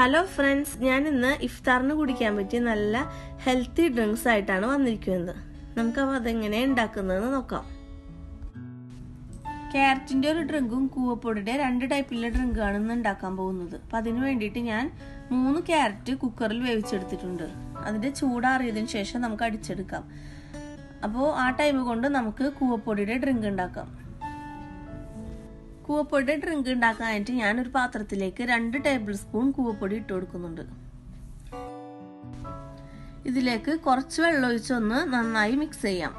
Hello friends, ഞാൻ ഇന്ന് ഇഫ്താറിന് കുടിക്കാൻ പറ്റിയ നല്ല ഹെൽത്തി ഡ്രിങ്ക്സ് ആയിട്ടാണ് വന്നിരിക്കുന്നത്. നമുക്കപ്പോൾ അതെങ്ങനെ ഉണ്ടാക്കുന്നതെന്ന് നോക്കാം. ക്യാരറ്റിന്റെ ഒരു ഡ്രിങ്കും കൂവപ്പൊടിയുടെ 2 ടൈപ്പിലുള്ള ഡ്രിങ്കാണ് ഇന്ന് ഉണ്ടാക്കാൻ പോകുന്നത്. അപ്പം അതിന് വേണ്ടിയിട്ട് ഞാൻ 3 ക്യാരറ്റ് കുക്കറിൽ വേവിച്ചെടുത്തിട്ടുണ്ട്. അതിന്റെ ചൂടാറിയതിനു ശേഷം നമുക്ക് അടിച്ചെടുക്കാം. അപ്പോൾ ആ ടൈം കൊണ്ട് നമുക്ക് കൂവപ്പൊടിയുടെ ഡ്രിങ്ക് ഉണ്ടാക്കാം. കൂവപ്പൊടിയുടെ ഡ്രിങ്ക് ഉണ്ടാക്കാനായിട്ട് ഞാനൊരു പാത്രത്തിലേക്ക് 2 ടേബിൾ സ്പൂൺ കൂവപ്പൊടി ഇട്ട് കൊടുക്കുന്നുണ്ട്. ഇതിലേക്ക് കുറച്ച് വെള്ളം ഒഴിച്ചൊന്ന് നന്നായി മിക്സ് ചെയ്യാം.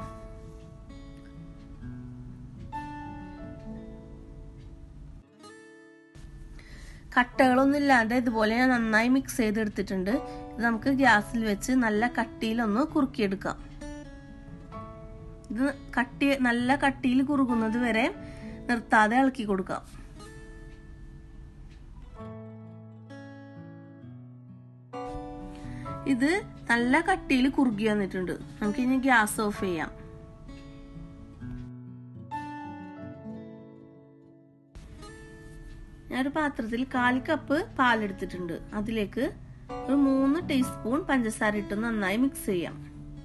കട്ടകളൊന്നും ഇല്ലാതെ ഇതുപോലെ ഞാൻ നന്നായി മിക്സ് ചെയ്തെടുത്തിട്ടുണ്ട്. ഇത് നമുക്ക് ഗ്യാസിൽ വെച്ച് നല്ല കട്ടിയിലൊന്ന് കുറുക്കിയെടുക്കാം. ഇത് നല്ല കട്ടിയിൽ കുറുകുന്നത് വരെ നിർത്താതെ ഇളക്കി കൊടുക്കാം. ഇത് നല്ല കട്ടിയിൽ കുറുകി വന്നിട്ടുണ്ട്. നമുക്ക് ഇനി ഗ്യാസ് ഓഫ് ചെയ്യാം. ഞാനൊരു പാത്രത്തിൽ 1/4 കപ്പ് പാലെടുത്തിട്ടുണ്ട്. അതിലേക്ക് ഒരു 3 ടീസ്പൂൺ പഞ്ചസാര ഇട്ട് നന്നായി മിക്സ് ചെയ്യാം.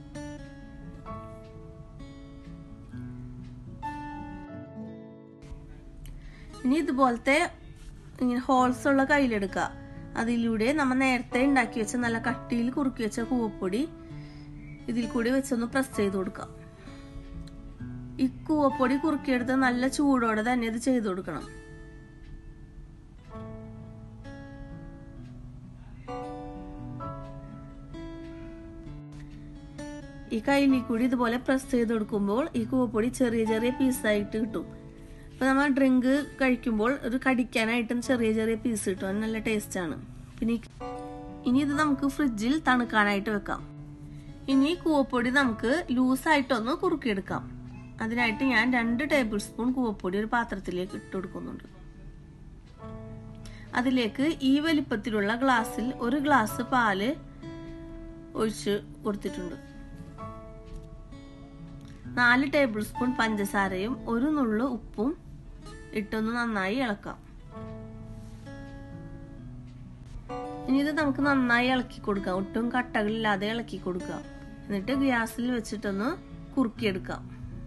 ഇനി ഇതുപോലത്തെ ഹോൾസ് ഉള്ള കയ്യിലെടുക്കുക. അതിലൂടെ നമ്മൾ നേരത്തെ ഉണ്ടാക്കി വെച്ച നല്ല കട്ടിയിൽ കുറുക്കി വെച്ച കൂവപ്പൊടി ഇതിൽ കൂടി വെച്ചൊന്ന് പ്രസ് ചെയ്ത് കൊടുക്കാം. ഈ കൂവപ്പൊടി കുറുക്കിയെടുത്ത് നല്ല ചൂടോടെ തന്നെ ഇത് ചെയ്ത് കൊടുക്കണം. ഈ കയ്യിൽ കൂടി ഇതുപോലെ പ്രസ് ചെയ്ത് കൊടുക്കുമ്പോൾ ഈ കൂവപ്പൊടി ചെറിയ ചെറിയ പീസായിട്ട് കിട്ടും. അപ്പൊ നമ്മൾ ഡ്രിങ്ക് കഴിക്കുമ്പോൾ ഒരു കടിക്കാനായിട്ടും ചെറിയ ചെറിയ പീസ് കിട്ടും. നല്ല ടേസ്റ്റ് ആണ്. പിന്നെ ഇനി ഇത് നമുക്ക് ഫ്രിഡ്ജിൽ തണുക്കാനായിട്ട് വെക്കാം. ഇനി കൂവപ്പൊടി നമുക്ക് ലൂസായിട്ടൊന്ന് കുറുക്കിയെടുക്കാം. അതിനായിട്ട് ഞാൻ 2 ടേബിൾ സ്പൂൺ കൂവപ്പൊടി ഒരു പാത്രത്തിലേക്ക് ഇട്ട് കൊടുക്കുന്നുണ്ട്. അതിലേക്ക് ഈ വലിപ്പത്തിലുള്ള ഗ്ലാസ്സിൽ 1 ഗ്ലാസ് പാല് ഒഴിച്ച് കൊടുത്തിട്ടുണ്ട്. 4 ടേബിൾ സ്പൂൺ പഞ്ചസാരയും 1 നുള്ളു ഉപ്പും ഇട്ടൊന്ന് നന്നായി ഇളക്കാം. ഇനി ഇത് നമുക്ക് നന്നായി ഇളക്കി കൊടുക്കാം. ഒട്ടും കട്ടകളില്ലാതെ ഇളക്കി കൊടുക്കാം. എന്നിട്ട് ഗ്യാസിൽ വെച്ചിട്ടൊന്ന് കുറുക്കിയെടുക്കാം.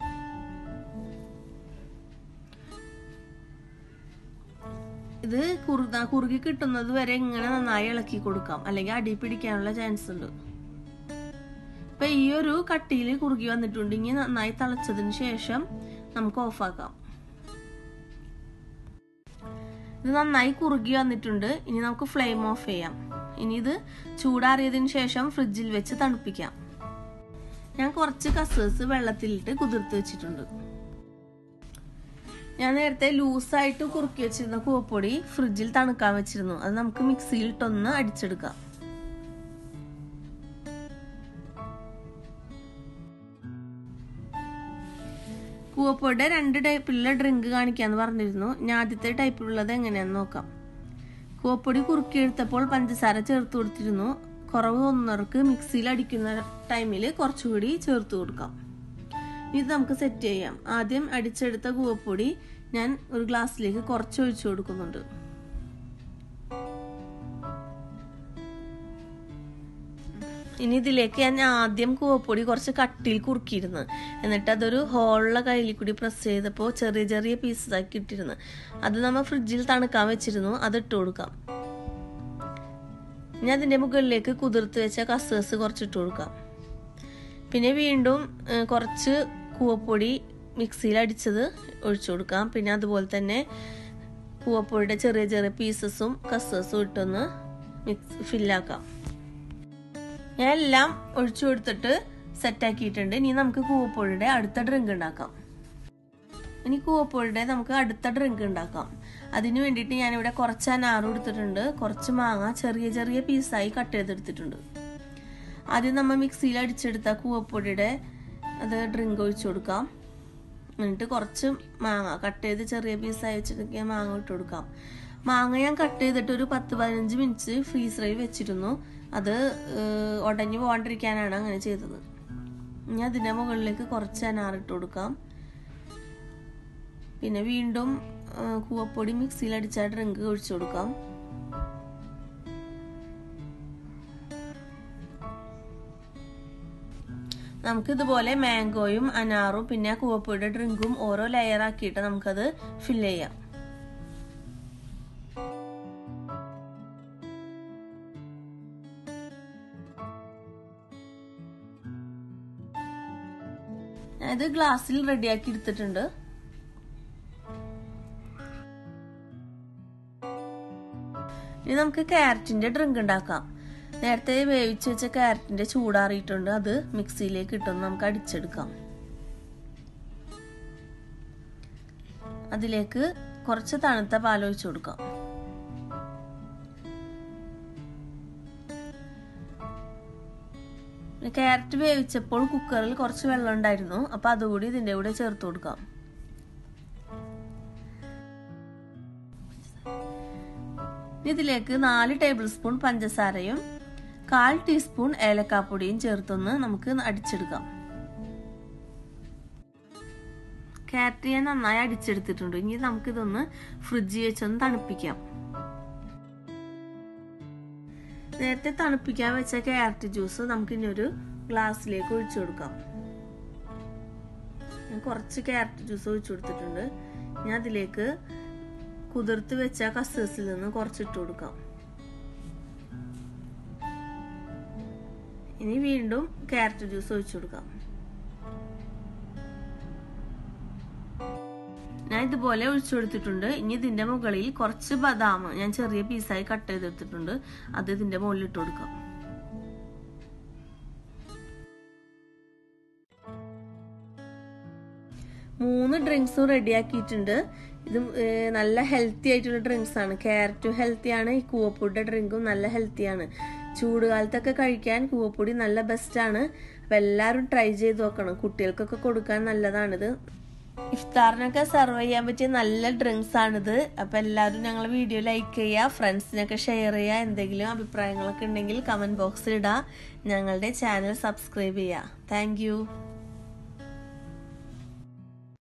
ഇത് കുറുകി കിട്ടുന്നത് വരെ ഇങ്ങനെ നന്നായി ഇളക്കി കൊടുക്കാം, അല്ലെങ്കിൽ അടി പിടിക്കാനുള്ള ചാൻസ് ഉണ്ട്. ഇപ്പൊ ഈ ഒരു കട്ടിയിൽ കുറുകി വന്നിട്ടുണ്ട്. ഇനി നന്നായി തിളച്ചതിന് ശേഷം നമുക്ക് ഓഫാക്കാം. ഇത് നന്നായി കുറുകി വന്നിട്ടുണ്ട്. ഇനി നമുക്ക് ഫ്ലെയിം ഓഫ് ചെയ്യാം. ഇനി ഇത് ചൂടാറിയതിനു ശേഷം ഫ്രിഡ്ജിൽ വെച്ച് തണുപ്പിക്കാം. ഞാൻ കുറച്ച് കസേഴ്സ് വെള്ളത്തിലിട്ട് കുതിർത്ത് വെച്ചിട്ടുണ്ട്. ഞാൻ നേരത്തെ ലൂസായിട്ട് കുറുക്കി വെച്ചിരുന്ന കൂവപ്പൊടി ഫ്രിഡ്ജിൽ തണുക്കാൻ വെച്ചിരുന്നു. അത് നമുക്ക് മിക്സിയിലിട്ടൊന്ന് അടിച്ചെടുക്കാം. കൂവപ്പൊടിയുടെ 2 ടൈപ്പിലുള്ള ഡ്രിങ്ക് കാണിക്കാന്ന് പറഞ്ഞിരുന്നു. ഞാൻ ആദ്യത്തെ ടൈപ്പിലുള്ളത് എങ്ങനെയാന്ന് നോക്കാം. കൂവപ്പൊടി കുറുക്കിയെടുത്തപ്പോൾ പഞ്ചസാര ചേർത്ത് കൊടുത്തിരുന്നു. കുറവ് തോന്നുന്നവർക്ക് മിക്സിയിൽ അടിക്കുന്ന ടൈമിൽ കുറച്ചുകൂടി ചേർത്ത് കൊടുക്കാം. ഇത് നമുക്ക് സെറ്റ് ചെയ്യാം. ആദ്യം അടിച്ചെടുത്ത കൂവപ്പൊടി ഞാൻ ഒരു ഗ്ലാസ്സിലേക്ക് കുറച്ച് ഒഴിച്ചു കൊടുക്കുന്നുണ്ട്. ഇനി ഇതിലേക്ക് ഞാൻ ആദ്യം കൂവപ്പൊടി കുറച്ച് കട്ടിയിൽ കുറുക്കിയിരുന്നു. എന്നിട്ട് അതൊരു ഹോളുള്ള കയ്യിൽ കൂടി പ്രസ് ചെയ്തപ്പോൾ ചെറിയ ചെറിയ പീസസ് ആക്കി ഇട്ടിരുന്നു. അത് നമ്മൾ ഫ്രിഡ്ജിൽ തണുക്കാൻ വെച്ചിരുന്നു. അത് ഇട്ട് കൊടുക്കാം. ഇനി അതിന്റെ മുകളിലേക്ക് കുതിർത്ത് വെച്ച കസേഴ്സ് കുറച്ചിട്ട് കൊടുക്കാം. പിന്നെ വീണ്ടും കുറച്ച് കൂവപ്പൊടി മിക്സിയിൽ അടിച്ചത് ഒഴിച്ചു കൊടുക്കാം. പിന്നെ അതുപോലെ തന്നെ കൂവപ്പൊടിയുടെ ചെറിയ ചെറിയ പീസസും കസേഴ്സും ഇട്ടൊന്ന് ഫില്ലാക്കാം. ഞാൻ എല്ലാം ഒഴിച്ചു കൊടുത്തിട്ട് സെറ്റ് ആക്കിയിട്ടുണ്ട്. ഇനി നമുക്ക് കൂവപ്പൊടിയുടെ അടുത്ത ഡ്രിങ്ക് ഉണ്ടാക്കാം. നമുക്ക് അടുത്ത ഡ്രിങ്ക് ഉണ്ടാക്കാം. അതിനു വേണ്ടിയിട്ട് ഞാനിവിടെ കുറച്ച് അനാറ് എടുത്തിട്ടുണ്ട്. കുറച്ച് മാങ്ങ ചെറിയ ചെറിയ പീസായി കട്ട് ചെയ്തെടുത്തിട്ടുണ്ട്. ആദ്യം നമ്മൾ മിക്സിയിൽ അടിച്ചെടുത്ത കൂവപ്പൊടിയുടെ അത് ഡ്രിങ്ക് ഒഴിച്ചു കൊടുക്കാം. എന്നിട്ട് കുറച്ച് മാങ്ങ കട്ട് ചെയ്ത് ചെറിയ പീസായി വെച്ചിട്ട് മാങ്ങ ഇട്ട് കൊടുക്കാം. മാങ്ങ ഞാൻ കട്ട് ചെയ്തിട്ട് ഒരു 10-15 മിനിറ്റ് ഫ്രീസറിൽ വെച്ചിരുന്നു. അത് ഉടഞ്ഞു പോകാണ്ടിരിക്കാനാണ് അങ്ങനെ ചെയ്തത്. ഇനി അതിന്റെ മുകളിലേക്ക് കുറച്ച് അനാറിട്ട് കൊടുക്കാം. പിന്നെ വീണ്ടും കൂവപ്പൊടി മിക്സിയിൽ അടിച്ച ഡ്രിങ്ക് ഒഴിച്ചു കൊടുക്കാം. നമുക്ക് ഇതുപോലെ മാംഗോയും അനാറും പിന്നെ കൂവപ്പൊടിയുടെ ഡ്രിങ്കും ഓരോ ലെയർ ആക്കിയിട്ട് നമുക്കത് ഫില്ല് ചെയ്യാം. ഇത് ഗ്ലാസ്സിൽ റെഡിയാക്കി എടുത്തിട്ടുണ്ട്. ഇനി നമുക്ക് ക്യാരറ്റിന്റെ ഡ്രിങ്ക് ഉണ്ടാക്കാം. നേരത്തെ വേവിച്ച് വെച്ച ക്യാരറ്റിന്റെ ചൂടാറിയിട്ടുണ്ട്. അത് മിക്സിയിലേക്ക് ഇട്ടൊന്ന് നമുക്ക് അടിച്ചെടുക്കാം. അതിലേക്ക് കുറച്ച് തണുത്ത പാൽ ഒഴിച്ചു കൊടുക്കാം. ക്യാരറ്റ് വേവിച്ചപ്പോൾ കുക്കറിൽ കുറച്ച് വെള്ളം ഉണ്ടായിരുന്നു. അപ്പൊ അതുകൂടി ഇതിന്റെ കൂടെ ചേർത്ത് കൊടുക്കാം. ഇതിലേക്ക് 4 ടേബിൾ സ്പൂൺ പഞ്ചസാരയും 1/4 ടീസ്പൂൺ ഏലക്കാപ്പൊടിയും ചേർത്തൊന്ന് നമുക്ക് അടിച്ചെടുക്കാം. ക്യാരറ്റ് ഞാൻ നന്നായി അടിച്ചെടുത്തിട്ടുണ്ട്. ഇനി നമുക്കിതൊന്ന് ഫ്രിഡ്ജിൽ വെച്ചൊന്ന് തണുപ്പിക്കാം. നേരത്തെ തണുപ്പിക്കാൻ വെച്ച ക്യാരറ്റ് ജ്യൂസ് നമുക്ക് ഇനി ഒരു ഗ്ലാസ്സിലേക്ക് ഒഴിച്ചു കൊടുക്കാം. ഞാൻ കുറച്ച് ക്യാരറ്റ് ജ്യൂസ് ഒഴിച്ചു കൊടുത്തിട്ടുണ്ട്. ഞാൻ അതിലേക്ക് കുതിർത്ത് വെച്ച കസ്കസിൽ നിന്ന് കുറച്ചിട്ട് കൊടുക്കാം. ഇനി വീണ്ടും ക്യാരറ്റ് ജ്യൂസ് ഒഴിച്ചു കൊടുക്കാം. ഞാൻ ഇതുപോലെ ഒഴിച്ചു കൊടുത്തിട്ടുണ്ട്. ഇനി ഇതിന്റെ മുകളിൽ കുറച്ച് ബദാം ഞാൻ ചെറിയ പീസായി കട്ട് ചെയ്തെടുത്തിട്ടുണ്ട്. അത് ഇതിന്റെ മുകളിൽ ഇട്ട് കൊടുക്കാം. മൂന്ന് ഡ്രിങ്ക്സും റെഡിയാക്കിയിട്ടുണ്ട്. ഇത് നല്ല ഹെൽത്തി ആയിട്ടുള്ള ഡ്രിങ്ക്സ് ആണ്. ക്യാരറ്റും ഹെൽത്തിയാണ്, ഈ കൂവപ്പൊടിയുടെ ഡ്രിങ്കും നല്ല ഹെൽത്തിയാണ്. ചൂടുകാലത്തൊക്കെ കഴിക്കാൻ കൂവപ്പൊടി നല്ല ബെസ്റ്റാണ്. അപ്പം എല്ലാവരും ട്രൈ ചെയ്ത് നോക്കണം. കുട്ടികൾക്കൊക്കെ കൊടുക്കാൻ നല്ലതാണിത്. ഇഫ്താറിനൊക്കെ സെർവ് ചെയ്യാൻ പറ്റിയ നല്ല ഡ്രിങ്ക്സ് ആണിത്. അപ്പം എല്ലാവരും ഞങ്ങളെ വീഡിയോ ലൈക്ക് ചെയ്യുക, ഫ്രണ്ട്സിനൊക്കെ ഷെയർ ചെയ്യുക. എന്തെങ്കിലും അഭിപ്രായങ്ങളൊക്കെ ഉണ്ടെങ്കിൽ കമൻറ്റ് ബോക്സിൽ ഇടുക. ഞങ്ങളുടെ ചാനൽ സബ്സ്ക്രൈബ് ചെയ്യുക. താങ്ക്